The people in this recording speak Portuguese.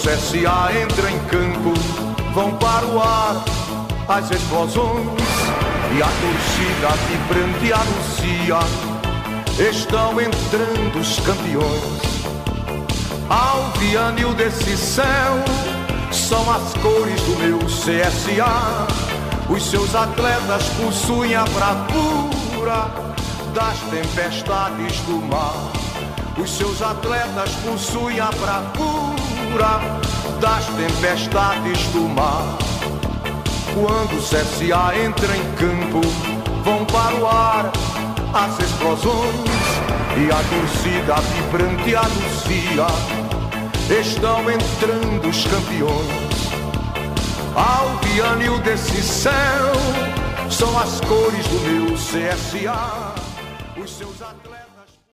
CSA entra em campo, vão para o ar as explosões e a torcida vibrante anuncia: estão entrando os campeões. Alvianil desse céu são as cores do meu CSA. Os seus atletas possuem a bravura das tempestades do mar. Os seus atletas possuem a bravura das tempestades do mar. Quando o CSA entra em campo, vão para o ar as explosões e a torcida vibrante anuncia: estão entrando os campeões. Alvianil desse céu são as cores do meu CSA. Os seus atletas